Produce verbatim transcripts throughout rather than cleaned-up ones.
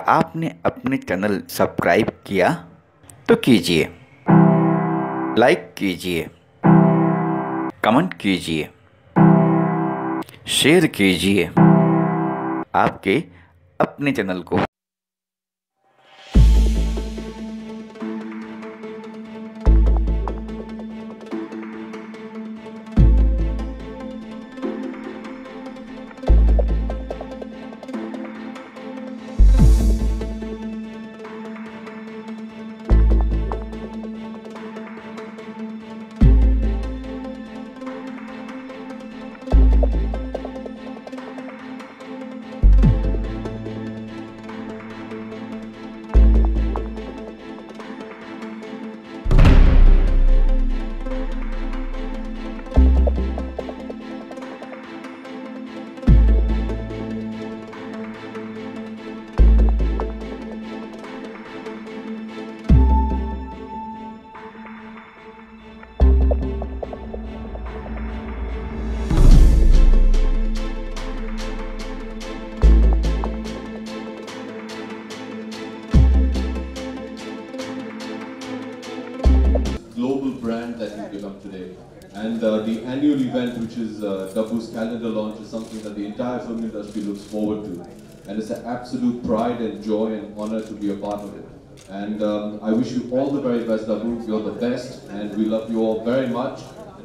आपने अपने channel subscribe किया तो कीजिए, लाइक कीजिए, कमेंट कीजिए, शेयर कीजिए आपके अपने चैनल को। Global brand that you've become today, and uh, the annual event, which is uh, Dabbu's calendar launch, is something that the entire film industry looks forward to, and it's an absolute pride and joy and honor to be a part of it. And um, I wish you all the very best, Dabbu. You're the best, and we love you all very much.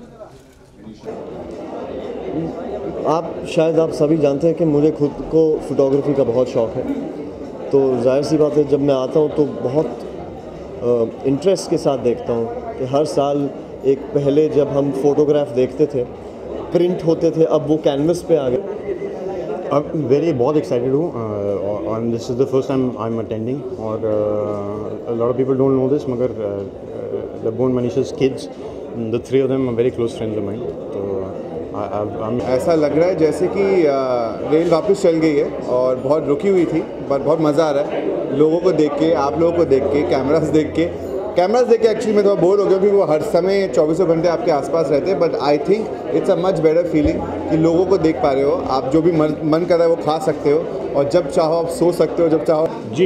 आप शायद आप सभी जानते हैं कि मुझे खुद को फ़ोटोग्राफी का बहुत शौक़ है, तो जाहिर सी बात है जब मैं आता हूँ तो बहुत इंटरेस्ट के साथ देखता हूँ कि हर साल एक पहले जब हम फ़ोटोग्राफ देखते थे प्रिंट होते थे, अब वो कैनवस पे आ गए। अब वेरी बहुत एक्साइटेड हूँ और this is the first time I am attending, और a lot of people don't know this, मगर Dabbu and Manisha's kids, the three of them are very close friends of mine. तो ऐसा लग रहा है जैसे कि रेल वापस चल गई है और बहुत रुकी हुई थी, पर बहुत मज़ा आ रहा है लोगों को देख के, आप लोगों को देख के, कैमरास देख के कैमरास देख के एक्चुअली मैं थोड़ा बोर हो गया क्योंकि वो हर समय चौबीसों घंटे आपके आसपास रहते हैं। But I think it's a much better feeling कि लोगों को देख पा रहे हो, आप जो भी मन मन कर रहा है वो खा सकते हो, और जब चाहो आप सो सकते हो, जब चाहो। जी,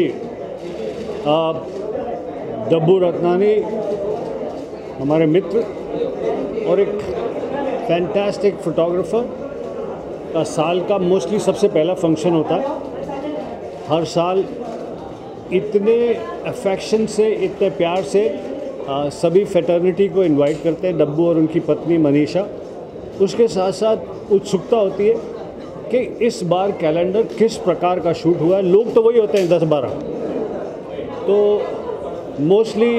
डब्बू रत्नानी हमारे मित्र और एक फैंटास्टिक फोटोग्राफर का साल का मोस्टली सबसे पहला फंक्शन होता है। हर साल इतने अफेक्शन से, इतने प्यार से आ, सभी फेटर्निटी को इनवाइट करते हैं, डब्बू और उनकी पत्नी मनीषा। उसके साथ साथ उत्सुकता होती है कि इस बार कैलेंडर किस प्रकार का शूट हुआ है। लोग तो वही होते हैं दस बारह, तो मोस्टली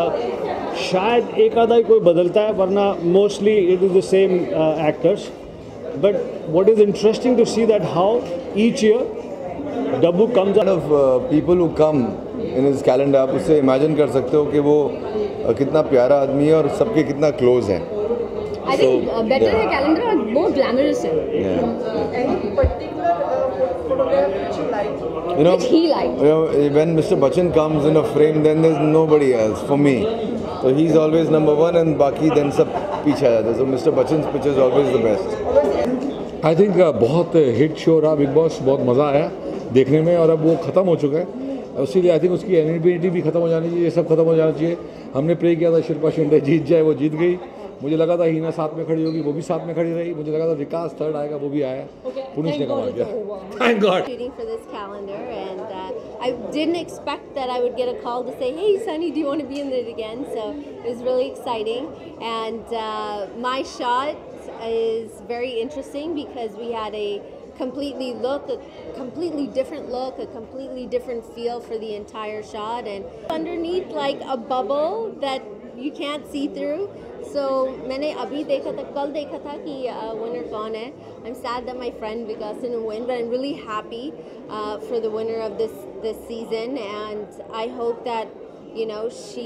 शायद एक आधा ही कोई बदलता है, वरना mostly it is the same actors. But what is interesting to see that how each year Dabbu comes out of uh, people who come in his calendar, आप उससे इमेजिन कर सकते हो कि वो uh, कितना प्यारा आदमी है और सबके कितना क्लोज है। I think so, uh, better yeah. the calendar or more glamorous. Yeah. Uh, any particular uh, photograph which you like? You know, which he likes. You know, when Mister Bachchan comes in a frame, then there's nobody else for me. So he's always number one, and बाकी then सब पीछे आ जाते हैं. So Mister Bachchan's picture is always the best. I think uh, बहुत hit show रहा बिग बॉस, बहुत मज़ा आया देखने में, और अब वो ख़त्म हो चुका है, इसीलिए आई थिंक उसकी एनिमिटी भी ख़त्म हो जानी चाहिए, सब खत्म हो जाना चाहिए। हमने प्रे किया था शिल्पा शिंदे जीत जाए, वो जीत गई। मुझे लगा था हीना साथ में खड़ी होगी, वो भी साथ में खड़ी रही। मुझे लगा था विकास थर्ड आएगा, वो भी आया। पुनिश ने कमाल किया। Thank God. Shooting for this calendar, and uh, I didn't expect that I would get a call to say, "Hey, Sunny, do you want to be in it again?" So it was really exciting, and uh, my shot is very interesting because we had a completely look, a completely different look, a completely different feel for the entire shot, and underneath like a bubble that you can't see through. So मैंने अभी देखा था, कल देखा था कि winner कौन है. I'm sad that my friend Vikas didn't win, but I'm really happy uh, for the winner of this this season, and I hope that you know she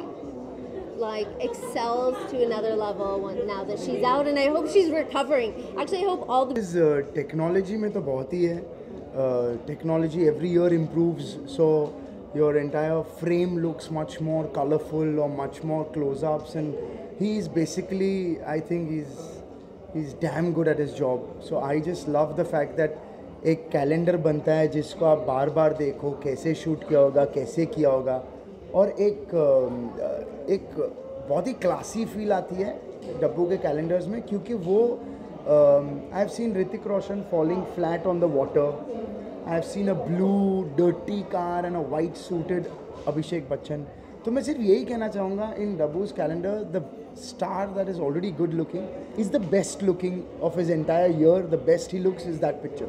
like excels to another level now that she's out, and I hope she's recovering. Actually, I hope all the uh, technology में तो बहुत ही है. uh, technology every year improves, so your entire frame looks much more colorful or much more close-ups, and he's basically, I think he's he's damn good at his job. So I just love the fact that एक calendar बनता है जिसको आप बार बार देखो, कैसे shoot किया होगा, कैसे किया होगा, और एक एक बहुत ही क्लासी फील आती है डब्बू के कैलेंडर्स में, क्योंकि वो I have seen Hrithik Roshan falling flat on the water, I have seen a blue dirty car and a white suited Abhishek Bachchan. तो मैं सिर्फ यही कहना चाहूँगा, in Dabbu's calendar the star that is already good looking is the best looking of his entire year. The best he looks is that picture.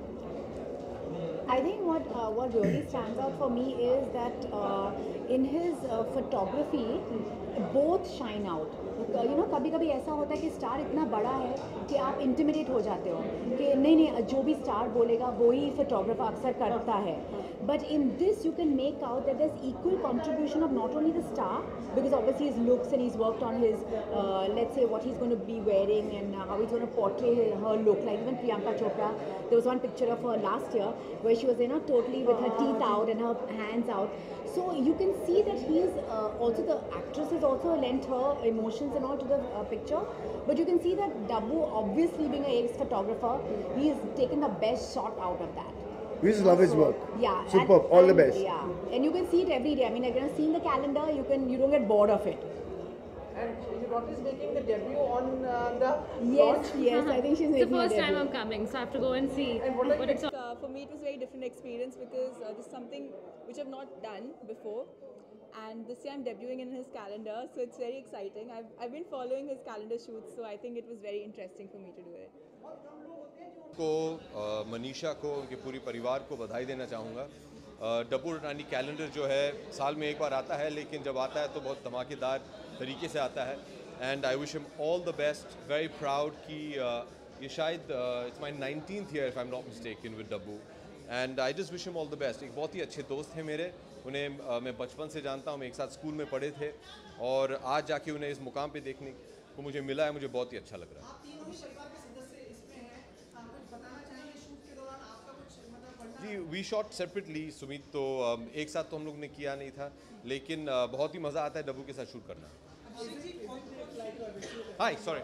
I think what uh, what really stands out for me is that uh, in his uh, photography, both shine out. You know, कभी कभी ऐसा होता है कि star इतना बड़ा है कि आप इंटिमिडेट हो जाते हो कि नहीं नहीं जो भी स्टार बोलेगा वो ही फोटोग्राफर अक्सर करता है. But in this you can make out that there's equal contribution of not only the star, because obviously his looks and he's worked on his, uh, let's say what he's going to be wearing and how he's going to portray her look. Like even Priyanka Chopra, there was one picture of her last year where she was, you know, totally with her teeth out and her hands out. So you can see that he's uh, also, the actress has also lent her emotions and all to the uh, picture. But you can see that Dabbu, obviously being an ex-photographer, he's taken the best shot out of that. We just love his work. Yeah. Superb. And, all and, the best. Yeah. And you can see it every day. I mean, like, when you see the calendar, you can you don't get bored of it. And your daughter is making the debut on uh, the Yes, launch. yes. I think she's It's the making first a time debut. I'm coming, so I have to go and see And what are what you it's all. Uh, for me, it was a very different experience because uh, this is something which I've not done before, and this year I'm debuting in his calendar, so it's very exciting. I've I've been following his calendar shoots, so I think it was very interesting for me to do it. को मनीषा को उनके पूरे परिवार को बधाई देना चाहूँगा. डब्बू Ratnani calendar जो है साल में एक बार आता है, लेकिन जब आता है तो बहुत धमाकेदार तरीके से आता है. And I wish him all the best. Very proud कि ये शायद it's my nineteenth year if I am not mistaken with Dabbu. And I just wish him all the best. एक बहुत ही अच्छे दोस्त हैं मेरे, उन्हें uh, मैं बचपन से जानता हूँ, मैं एक साथ स्कूल में पढ़े थे, और आज जाके उन्हें इस मुकाम पे देखने को मुझे मिला है, मुझे बहुत ही अच्छा लग रहा है. जी वी शॉट सेपरेटली सुमित, तो एक साथ तो हम लोग ने किया नहीं था, लेकिन बहुत ही मज़ा आता है डब्बू के साथ शूट करना. Hi sorry.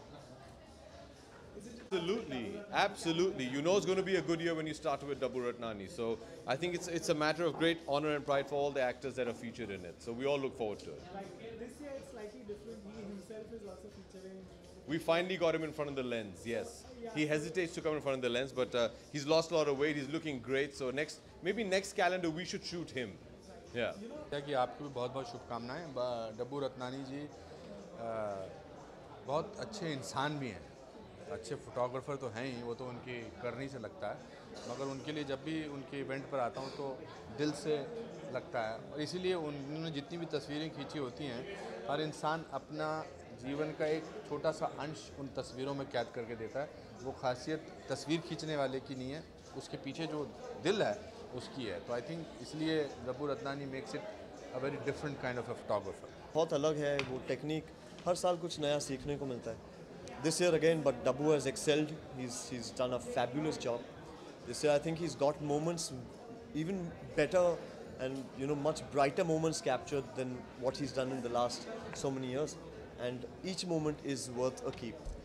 Absolutely, absolutely. You know it's going to be a good year when you start with Dabbu Ratnani. So I think it's it's a matter of great honor and pride for all the actors that are featured in it. So we all look forward to it. This year it's slightly different. He himself is also featuring. We finally got him in front of the lens. Yes, he hesitates to come in front of the lens, but uh, he's lost a lot of weight. He's looking great. So next, maybe next calendar we should shoot him. Yeah. कि आपको भी बहुत बहुत शुभकामनाएं. डब्बू रत्नानी जी बहुत अच्छे इंसान भी हैं, अच्छे फोटोग्राफर तो हैं ही, वो तो उनकी करनी से लगता है, मगर उनके लिए जब भी उनके इवेंट पर आता हूँ तो दिल से लगता है. और इसीलिए उन्होंने जितनी भी तस्वीरें खींची होती हैं, हर इंसान अपना जीवन का एक छोटा सा अंश उन तस्वीरों में कैद करके देता है. वो खासियत तस्वीर खींचने वाले की नहीं है, उसके पीछे जो दिल है उसकी है. तो आई थिंक इसलिए Dabbu Ratnani makes it a very different kind of a photographer. बहुत अलग है वो टेक्निक, हर साल कुछ नया सीखने को मिलता है. This year again, but Dabbu has excelled. He's he's done a fabulous job. This year I think he's got moments even better and you know much brighter moments captured than what he's done in the last so many years. And each moment is worth a keep.